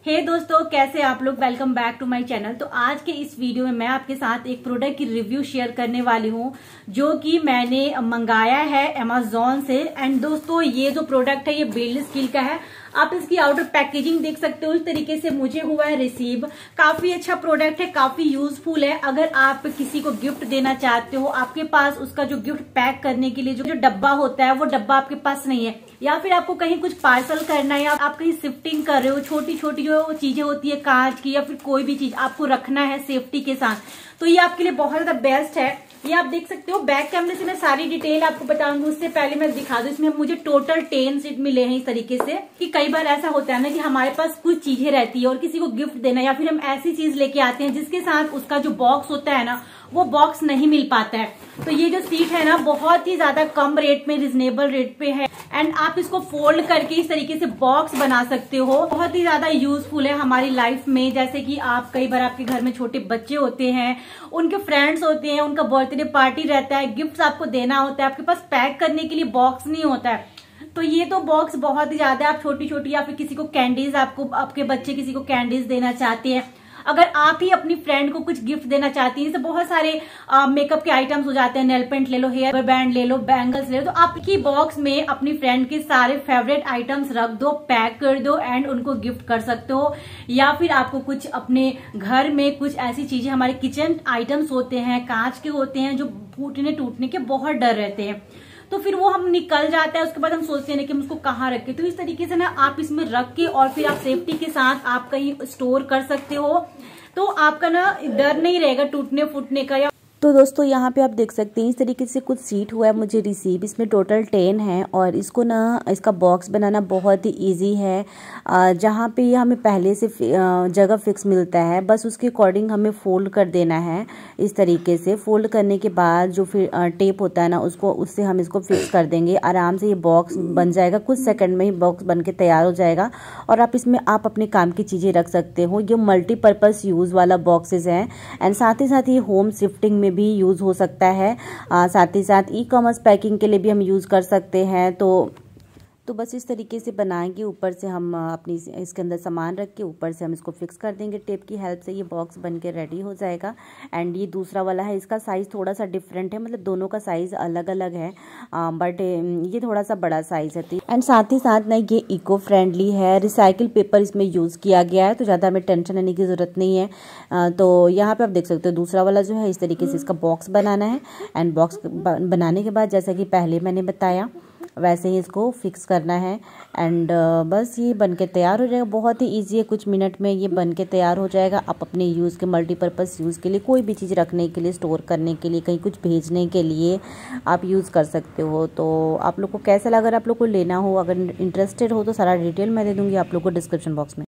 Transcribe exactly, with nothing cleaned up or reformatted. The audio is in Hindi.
हे hey दोस्तों, कैसे आप लोग। Welcome back to my channel. तो आज के इस वीडियो में मैं आपके साथ एक प्रोडक्ट की रिव्यू शेयर करने वाली हूँ जो कि मैंने मंगाया है अमेजोन से। एंड दोस्तों, ये जो प्रोडक्ट है ये बिल्ड स्किल का है। आप इसकी आउटर पैकेजिंग देख सकते हो, इस तरीके से मुझे हुआ है रिसीव। काफी अच्छा प्रोडक्ट है, काफी यूजफुल है। अगर आप किसी को गिफ्ट देना चाहते हो, आपके पास उसका जो गिफ्ट पैक करने के लिए जो जो डब्बा होता है वो डब्बा आपके पास नहीं है, या फिर आपको कहीं कुछ पार्सल करना है, या आप कहीं शिफ्टिंग कर रहे हो, छोटी छोटी जो चीजें होती है कांच की या फिर कोई भी चीज आपको रखना है सेफ्टी के साथ, तो ये आपके लिए बहुत ज्यादा बेस्ट है। ये आप देख सकते हो। बैक कैमरे से मैं सारी डिटेल आपको बताऊंगी, उससे पहले मैं दिखा दूं। इसमें मुझे टोटल टेन सीट मिले हैं इस तरीके से कि कई बार ऐसा होता है ना कि हमारे पास कुछ चीजें रहती है और किसी को गिफ्ट देना, या फिर हम ऐसी चीज लेके आते हैं जिसके साथ उसका जो बॉक्स होता है ना वो बॉक्स नहीं मिल पाता है। तो ये जो सीट है ना बहुत ही ज्यादा कम रेट में, रिजनेबल रेट पे है। एंड आप इसको फोल्ड करके इस तरीके से बॉक्स बना सकते हो। बहुत ही ज्यादा यूजफुल है हमारी लाइफ में। जैसे कि आप कई बार आपके घर में छोटे बच्चे होते हैं, उनके फ्रेंड्स होते हैं, उनका बर्थडे पार्टी रहता है, गिफ्ट आपको देना होता है, आपके पास पैक करने के लिए बॉक्स नहीं होता है। तो ये तो बॉक्स बहुत ही ज्यादा, आप छोटी छोटी या फिर किसी को कैंडीज, आपको आपके बच्चे किसी को कैंडीज देना चाहते हैं, अगर आप ही अपनी फ्रेंड को कुछ गिफ्ट देना चाहती हैं, तो बहुत सारे मेकअप के आइटम्स हो जाते हैं, नेल पेंट ले लो, हेयर बैंड ले लो, बैंगल्स ले लो, तो आपकी बॉक्स में अपनी फ्रेंड के सारे फेवरेट आइटम्स रख दो, पैक कर दो एंड उनको गिफ्ट कर सकते हो। या फिर आपको कुछ अपने घर में कुछ ऐसी चीजें, हमारे किचन आइटम्स होते हैं, कांच के होते हैं, जो फूटने टूटने के बहुत डर रहते हैं, तो फिर वो हम निकल जाता है, उसके बाद हम सोचते हैं कि हम उसको कहाँ रखें। तो इस तरीके से ना आप इसमें रख के और फिर आप सेफ्टी के साथ आप कहीं स्टोर कर सकते हो, तो आपका ना डर नहीं रहेगा टूटने फूटने का। या तो दोस्तों यहाँ पे आप देख सकते हैं इस तरीके से कुछ सीट हुआ है मुझे रिसीव। इसमें टोटल टेन है और इसको ना इसका बॉक्स बनाना बहुत ही इजी है। जहाँ पे ये हमें पहले से जगह फिक्स मिलता है, बस उसके अकॉर्डिंग हमें फोल्ड कर देना है। इस तरीके से फोल्ड करने के बाद जो फिर टेप होता है ना उसको, उससे हम इसको फिक्स कर देंगे। आराम से ये बॉक्स बन जाएगा, कुछ सेकंड में ही बॉक्स बन के तैयार हो जाएगा। और आप इसमें आप अपने काम की चीज़ें रख सकते हो। ये मल्टीपर्पज़ यूज़ वाला बॉक्सेस हैं एंड साथ ही साथ ये होम शिफ्टिंग में भी यूज हो सकता है। आ, साथ ही साथ ई कॉमर्स पैकिंग के लिए भी हम यूज कर सकते हैं। तो तो बस इस तरीके से बनाएंगे। ऊपर से हम अपनी इसके अंदर सामान रख के ऊपर से हम इसको फिक्स कर देंगे टेप की हेल्प से। ये बॉक्स बन के रेडी हो जाएगा। एंड ये दूसरा वाला है, इसका साइज़ थोड़ा सा डिफरेंट है, मतलब दोनों का साइज़ अलग अलग है, बट ये थोड़ा सा बड़ा साइज़ है। एंड साथ ही साथ ना ये इको फ्रेंडली है, रिसाइकिल पेपर इसमें यूज़ किया गया है, तो ज़्यादा हमें टेंशन लेने की ज़रूरत नहीं है। आ, तो यहाँ पर आप देख सकते हो दूसरा वाला जो है इस तरीके से इसका बॉक्स बनाना है। एंड बॉक्स बनाने के बाद जैसा कि पहले मैंने बताया वैसे ही इसको फिक्स करना है। एंड uh, बस ये बन के तैयार हो जाएगा। बहुत ही इजी है, कुछ मिनट में ये बन के तैयार हो जाएगा। आप अपने यूज़ के, मल्टीपर्पज़ यूज़ के लिए, कोई भी चीज़ रखने के लिए, स्टोर करने के लिए, कहीं कुछ भेजने के लिए आप यूज़ कर सकते हो। तो आप लोग को कैसा लगा, अगर आप लोग को लेना हो, अगर इंटरेस्टेड हो तो सारा डिटेल मैं दे दूँगी आप लोग को डिस्क्रिप्शन बॉक्स में।